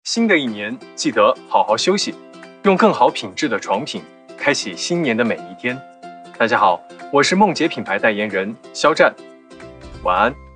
新的一年记得好好休息，用更好品质的床品开启新年的每一天。大家好，我是梦洁品牌代言人肖战，晚安。